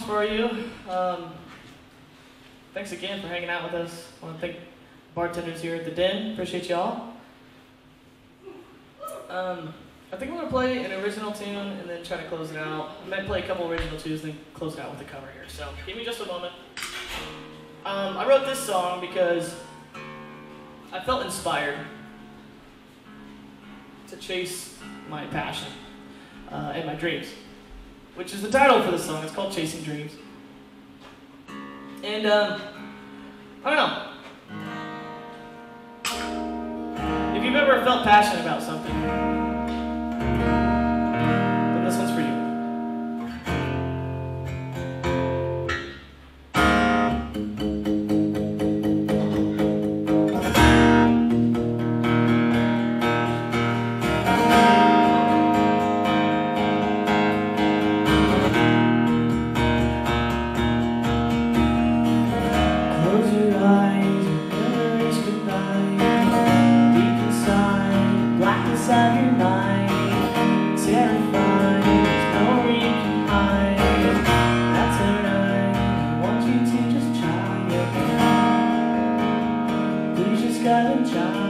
for you. Thanks again for hanging out with us. I want to thank bartenders here at the Den. Appreciate y'all. I think I'm going to play an original tune and then try to close it out. I might play a couple original tunes and then close it out with a cover here. So give me just a moment. I wrote this song because I felt inspired to chase my passion and my dreams, which is the title for the song. It's called Chasing Dreams. And I don't know. If you've ever felt passionate about something, then this one's for you. Close your eyes, memories goodbye. Deep inside, blackness of your mind. Terrified, there's nowhere you can hide. That's alright, I want you to just try it. Please just gotta try.